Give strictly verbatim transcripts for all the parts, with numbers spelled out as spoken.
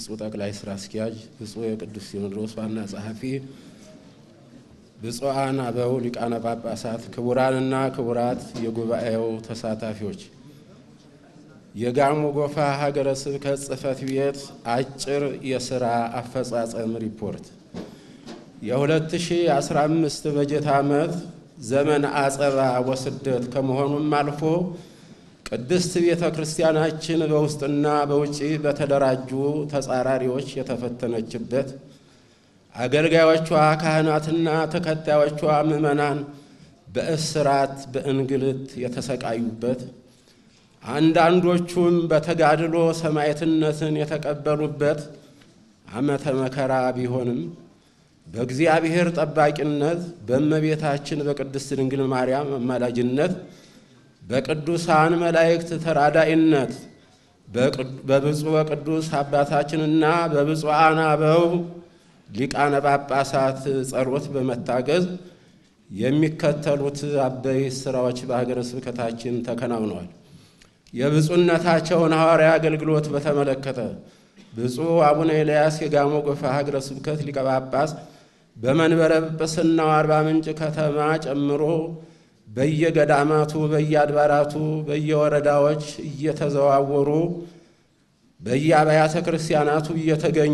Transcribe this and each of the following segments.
ብፁዕ ጠቅላይ ሥራ አስኪያጅ፣ ብፁዕ የቅዱስ ሲኖዶስ ዋና ጸሐፊ፣ ብፁዓን አበው ሊቃነ ጳጳሳት፣ ክቡራንና ክቡራት የጉባኤው ተሳታፊዎች፣ የጋሞ ጎፋ ሀገረ ስብከት ጽሕፈት ቤት አጭር የሥራ አፈጻጸም ሪፖርት የ2015 በጀት ዓመት ዘመን አጸባ ወስደት ከመሆኑም አልፎ ቅድስት ቤተ ክርስቲያናችን በውስጥና በውጪ በተደራጁ ተጻራሪዎች የተፈተነችበት፣ አገልጋዮቿ ካህናትና ተከታዮቿ ምእመናን በእስራት በእንግልት የተሰቃዩበት፣ አንዳንዶቹም በተጋድሎ ሰማዕትነትን የተቀበሉበት ዓመተ መከራ ቢሆንም በእግዚአብሔር ጠባቂነት በእመቤታችን በቅድስት ድንግል ማርያም አማላጅነት በቅዱሳን መላእክት ተራዳኢነት በብፁዕ ወቅዱስ አባታችንና በብፁዓን አበው ሊቃነ ጳጳሳት ጸሎት በመታገዝ የሚከተሉት አበይት ሥራዎች በሀገረ ስብከታችን ተከናውነዋል። የብፁዕነታቸውን ሐዋርያዊ አገልግሎት በተመለከተ ብፁዕ አቡነ ኤልያስ የጋሞ ጎፋ ሀገረ ስብከት ሊቀ ጳጳስ በመንበረ ጵጵስናው አርባ ምንጭ ከተማ ጨምሮ በየገዳማቱ በየአድባራቱ በየወረዳዎች እየተዘዋወሩ በየአብያተ ክርስቲያናቱ እየተገኙ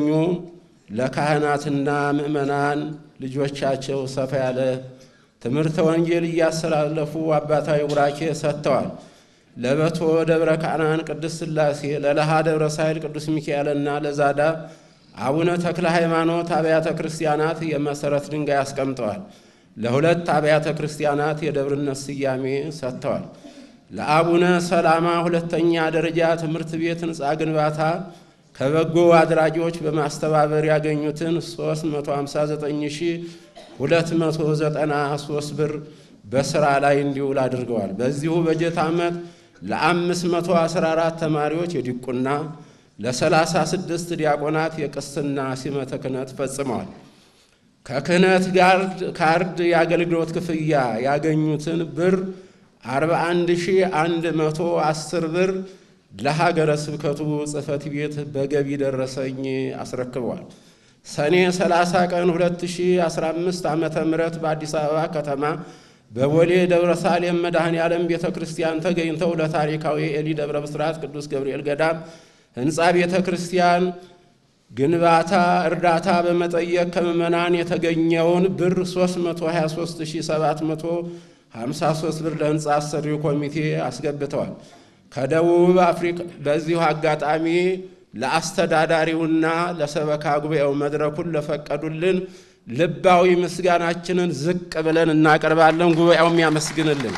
ለካህናትና ምእመናን ልጆቻቸው ሰፋ ያለ ትምህርተ ወንጌል እያስተላለፉ አባታዊ ቡራኬ ሰጥተዋል። ለበቶ ደብረ ካናን ቅድስት ሥላሴ፣ ለለሃ ደብረ ሳይል ቅዱስ ሚካኤልና ለዛዳ አቡነ ተክለ ሃይማኖት አብያተ ክርስቲያናት የመሰረት ድንጋይ አስቀምጠዋል። ለሁለት አብያተ ክርስቲያናት የደብርነት ስያሜ ሰጥተዋል። ለአቡነ ሰላማ ሁለተኛ ደረጃ ትምህርት ቤት ሕንፃ ግንባታ ከበጎ አድራጊዎች በማስተባበር ያገኙትን ሶስት መቶ ሃምሳ ዘጠኝ ሺህ ሁለት መቶ ዘጠና ሶስት ብር በሥራ ላይ እንዲውል አድርገዋል። በዚሁ በጀት ዓመት ለአምስት መቶ አስራ አራት ተማሪዎች የዲቁና ለሰላሳ ስድስት ዲያቆናት የቅስና ሲመተ ክህነት ፈጽመዋል። ከክህነት ጋር ካርድ የአገልግሎት ክፍያ ያገኙትን ብር አርባ አንድ ሺህ አንድ መቶ አስር ብር ለሀገረ ስብከቱ ጽሕፈት ቤት በገቢ ደረሰኝ አስረክበዋል። ሰኔ ሰላሳ ቀን ሁለት ሺህ አስራ አምስት ዓመተ ምህረት በአዲስ አበባ ከተማ በቦሌ ደብረ ሳሌም መድኃኔ ዓለም ቤተ ክርስቲያን ተገኝተው ለታሪካዊ ኤሊ ደብረ ብስራት ቅዱስ ገብርኤል ገዳም ሕንፃ ቤተ ክርስቲያን ግንባታ እርዳታ በመጠየቅ ከምዕመናን የተገኘውን ብር ሶስት መቶ ሃያ ሦስት ሺህ ሰባት መቶ ሃምሳ ሦስት ብር ለሕንፃ አሰሪው ኮሚቴ አስገብተዋል። ከደቡብ አፍሪካ በዚሁ አጋጣሚ ለአስተዳዳሪውና ለሰበካ ጉባኤው መድረኩን ለፈቀዱልን ልባዊ ምስጋናችንን ዝቅ ብለን እናቀርባለን። ጉባኤውም ያመስግንልን።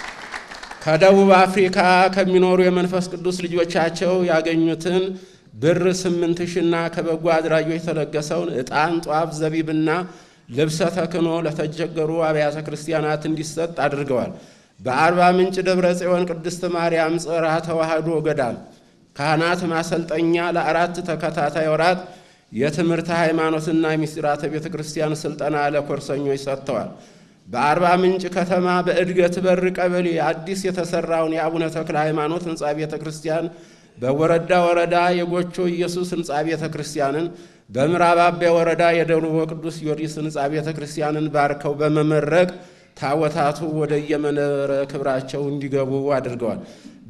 ከደቡብ አፍሪካ ከሚኖሩ የመንፈስ ቅዱስ ልጆቻቸው ያገኙትን ብር ስምንት ሺህና ከበጎ አድራጊዎች የተለገሰውን ዕጣን፣ ጧፍ፣ ዘቢብና ልብሰ ተክህኖ ለተቸገሩ አብያተ ክርስቲያናት እንዲሰጥ አድርገዋል። በአርባ ምንጭ ደብረ ጽዮን ቅድስት ማርያም ጽርሐ ተዋሕዶ ገዳም ካህናት ማሰልጠኛ ለአራት ተከታታይ ወራት የትምህርተ ሃይማኖትና የምስጢራተ ቤተ ክርስቲያን ስልጠና ለኮርሰኞች ሰጥተዋል። በአርባ ምንጭ ከተማ በእድገት በር ቀበሌ አዲስ የተሰራውን የአቡነ ተክለ ሃይማኖት ሕንፃ ቤተ ክርስቲያን በወረዳ ወረዳ የጎቾ ኢየሱስ ሕንፃ ቤተ ክርስቲያንን በምዕራብ አባይ ወረዳ የደቡብ ቅዱስ ጊዮርጊስ ሕንፃ ቤተ ክርስቲያንን ባርከው በመመረቅ ታቦታቱ ወደ የመንበረ ክብራቸው እንዲገቡ አድርገዋል።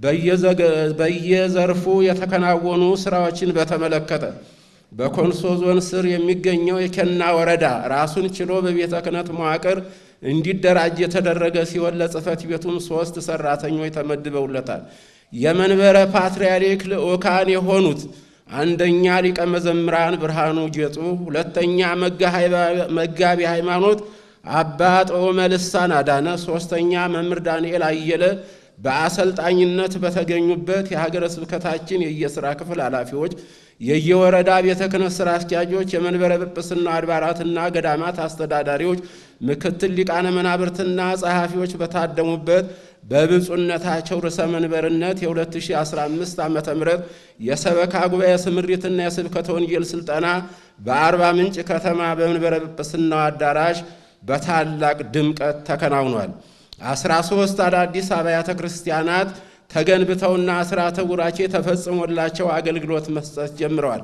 በየዘርፉ የተከናወኑ ስራዎችን በተመለከተ በኮንሶ ዞን ስር የሚገኘው የከና ወረዳ ራሱን ችሎ በቤተ ክህነት መዋቅር እንዲደራጅ የተደረገ ሲሆን ለጽሕፈት ቤቱም ሶስት ሰራተኞች ተመድበውለታል። የመንበረ ፓትርያርክ ልዑካን የሆኑት አንደኛ ሊቀ መዘምራን ብርሃኑ ጌጡ፣ ሁለተኛ መጋቢ ሃይማኖት አባ ጦመ ልሳን አዳነ፣ ሶስተኛ መምህር ዳንኤል አየለ በአሰልጣኝነት በተገኙበት የሀገረ ስብከታችን የየሥራ ክፍል ኃላፊዎች፣ የየወረዳ ቤተ ክህነት ሥራ አስኪያጆች፣ የመንበረ ጵጵስና አድባራትና ገዳማት አስተዳዳሪዎች፣ ምክትል ሊቃነ መናብርትና ጸሐፊዎች በታደሙበት በብፁዕነታቸው ርዕሰ መንበርነት የ2015 ዓመተ ምህረት የሰበካ ጉባኤ ስምሪትና የስብከተ ወንጌል ስልጠና በአርባ ምንጭ ከተማ በመንበረ ጵጵስናው አዳራሽ በታላቅ ድምቀት ተከናውኗል። አስራ ሦስት አዳዲስ አብያተ ክርስቲያናት ተገንብተውና ሥርዓተ ቡራኬ ተፈጽሞላቸው አገልግሎት መስጠት ጀምረዋል።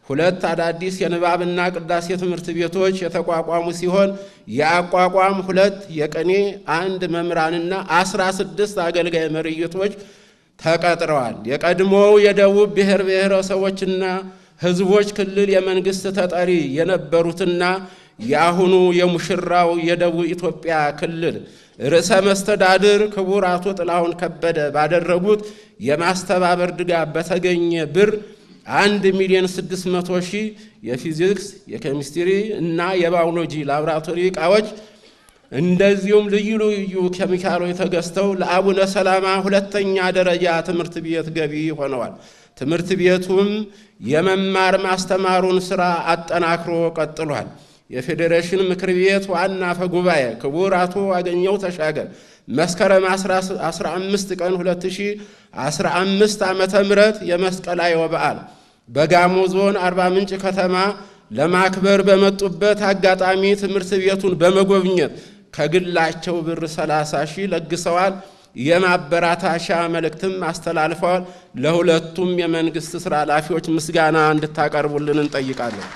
ሁለት አዳዲስ የንባብና ቅዳሴ ትምህርት ቤቶች የተቋቋሙ ሲሆን የአቋቋም ሁለት የቅኔ አንድ መምህራንና አስራ ስድስት አገልጋይ መሪቶች ተቀጥረዋል። የቀድሞው የደቡብ ብሔር ብሔረሰቦችና ሕዝቦች ክልል የመንግስት ተጠሪ የነበሩትና የአሁኑ የሙሽራው የደቡብ ኢትዮጵያ ክልል ርዕሰ መስተዳድር ክቡር አቶ ጥላሁን ከበደ ባደረጉት የማስተባበር ድጋፍ በተገኘ ብር አንድ ሚሊዮን ስድስት መቶ ሺህ የፊዚክስ የኬሚስትሪ እና የባዮሎጂ ላቦራቶሪ ዕቃዎች እንደዚሁም ልዩ ልዩ ኬሚካሎች ተገዝተው ለአቡነ ሰላማ ሁለተኛ ደረጃ ትምህርት ቤት ገቢ ሆነዋል። ትምህርት ቤቱም የመማር ማስተማሩን ሥራ አጠናክሮ ቀጥሏል። የፌዴሬሽን ምክር ቤት ዋና አፈ ጉባኤ ክቡር አቶ አገኘው ተሻገር መስከረም አስራ አምስት ቀን ሁለት ሺህ አስራ አምስት ዓመተ ምህረት የመስቀላዊ በዓል በጋሞ ዞን አርባ ምንጭ ከተማ ለማክበር በመጡበት አጋጣሚ ትምህርት ቤቱን በመጎብኘት ከግላቸው ብር ሰላሳ ሺህ ለግሰዋል። የማበራታሻ መልእክትም አስተላልፈዋል። ለሁለቱም የመንግስት ሥራ ኃላፊዎች ምስጋና እንድታቀርቡልን እንጠይቃለን።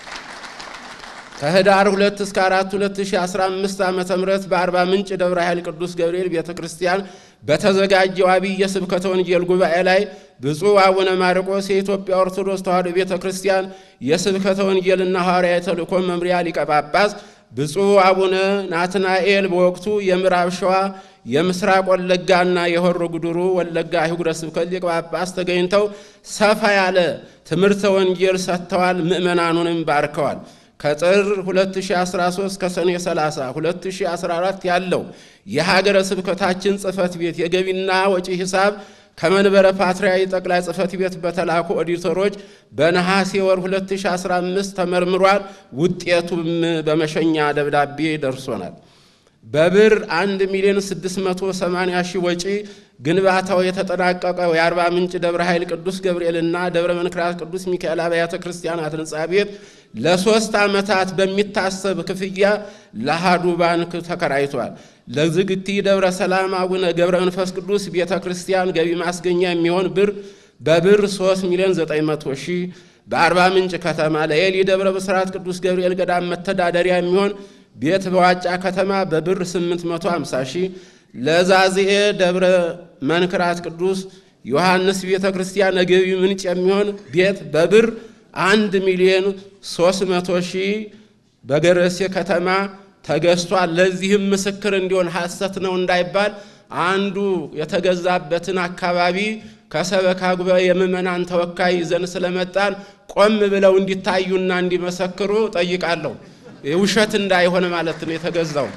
ከህዳር ሁለት እስከ አራት ሁለት ሺህ አስራ አምስት ዓመተ ምህረት በአርባ ምንጭ ደብረ ኃይል ቅዱስ ገብርኤል ቤተክርስቲያን በተዘጋጀው አብይ የስብከተ ወንጌል ጉባኤ ላይ ብፁዕ አቡነ ማርቆስ የኢትዮጵያ ኦርቶዶክስ ተዋሕዶ ቤተክርስቲያን የስብከተ ወንጌልና ሐዋርያዊ ተልእኮ መምሪያ ሊቀ ጳጳስ፣ ብፁዕ አቡነ ናትናኤል በወቅቱ የምዕራብ ሸዋ የምስራቅ ወለጋና የሆሮ ጉዱሩ ወለጋ አህጉረ ስብከት ሊቀ ጳጳስ ተገኝተው ሰፋ ያለ ትምህርተ ወንጌል ሰጥተዋል። ምእመናኑንም ባርከዋል። ከጥር ሁለት ሺህ አስራ ሶስት ከሰኔ ሰላሳ ሁለት ሺህ አስራ አራት ያለው የሀገረ ስብከታችን ጽሕፈት ቤት የገቢና ወጪ ሂሳብ ከመንበረ ፓትርያርክ ጠቅላይ ጽሕፈት ቤት በተላኩ ኦዲተሮች በነሐሴ ወር ሁለት ሺህ አስራ አምስት ተመርምሯል። ውጤቱም በመሸኛ ደብዳቤ ደርሶናል። በብር አንድ ሚሊዮን ስድስት መቶ ሰማንያ ሺህ ወጪ ግንባታው የተጠናቀቀው የአርባ ምንጭ ደብረ ኃይል ቅዱስ ገብርኤልና ደብረ መንክራት ቅዱስ ሚካኤል አብያተ ክርስቲያናት ሕንጻ ቤት ለሶስት ዓመታት በሚታሰብ ክፍያ ለአሃዱ ባንክ ተከራይቷል። ለዝግቲ ደብረ ሰላም አቡነ ገብረ መንፈስ ቅዱስ ቤተ ክርስቲያን ገቢ ማስገኛ የሚሆን ብር በብር ሶስት ሚሊዮን ዘጠኝ መቶ ሺህ፣ በአርባ ምንጭ ከተማ ለኤሊ ደብረ ብስራት ቅዱስ ገብርኤል ገዳም መተዳደሪያ የሚሆን ቤት በዋጫ ከተማ በብር ስምንት መቶ ሃምሳ ሺህ፣ ለዛዚኤ ደብረ መንክራት ቅዱስ ዮሐንስ ቤተ ክርስቲያን ገቢ ምንጭ የሚሆን ቤት በብር አንድ ሚሊዮን ሶስት መቶ ሺህ በገረሴ ከተማ ተገዝቷል። ለዚህም ምስክር እንዲሆን ሐሰት ነው እንዳይባል አንዱ የተገዛበትን አካባቢ ከሰበካ ጉባኤ የምእመናን ተወካይ ይዘን ስለመጣን ቆም ብለው እንዲታዩና እንዲመሰክሩ ጠይቃለሁ። ውሸት እንዳይሆን ማለት ነው የተገዛው።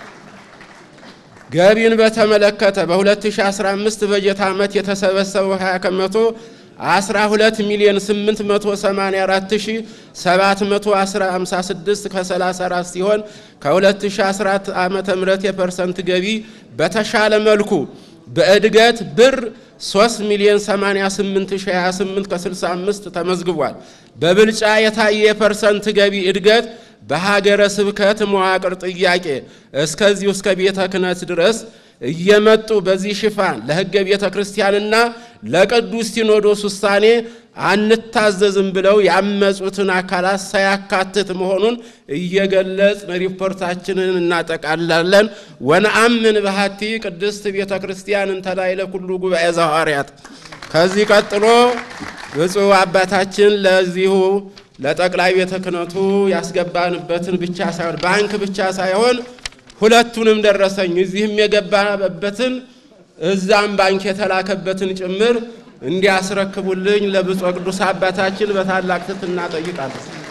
ገቢን በተመለከተ በ2015 በጀት ዓመት የተሰበሰበው ሃያ ከመቶ አስራ ሁለት ሚሊዮን ስምንት መቶ ሰማንያ አራት ሺህ ሰባት መቶ ሃምሳ ስድስት ከሰላሳ አራት ሲሆን ከ2014 ዓመተ ምህረት የፐርሰንት ገቢ በተሻለ መልኩ በእድገት ብር ሶስት ሚሊዮን ሰማንያ ስምንት ሺህ ሃያ ስምንት ከስልሳ አምስት ተመዝግቧል። በብልጫ የታየ የፐርሰንት ገቢ እድገት በሀገረ ስብከት መዋቅር ጥያቄ እስከዚህ እስከ ቤተ ክህነት ድረስ እየመጡ በዚህ ሽፋን ለሕገ ቤተ ክርስቲያንና ለቅዱስ ሲኖዶስ ውሳኔ አንታዘዝም ብለው ያመጹትን አካላት ሳያካትት መሆኑን እየገለጽን ሪፖርታችንን እናጠቃላለን። ወነአምን በሃቲ ቅድስት ቤተ ክርስቲያን እንተላይለ ኩሉ ጉባኤ ዘሐዋርያት። ከዚህ ቀጥሎ ብፁዕ አባታችን ለዚሁ ለጠቅላይ ቤተ ክህነቱ ያስገባንበትን ብቻ ሳይሆን ባንክ ብቻ ሳይሆን ሁለቱንም ደረሰኝ እዚህም የገባበትን እዛም ባንክ የተላከበትን ጭምር እንዲያስረክቡልኝ ለብፁዕ ቅዱስ አባታችን በታላቅ ትሕትና ጠይቃለሁ።